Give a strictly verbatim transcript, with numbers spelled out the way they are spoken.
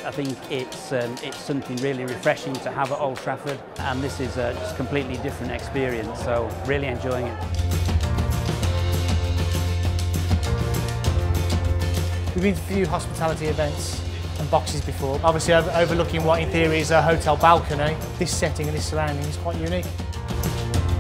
I think it's, um, it's something really refreshing to have at Old Trafford, and this is a just completely different experience, so really enjoying it. We've been to a few hospitality events and boxes before, obviously overlooking what in theory is a hotel balcony. This setting and this surrounding is quite unique.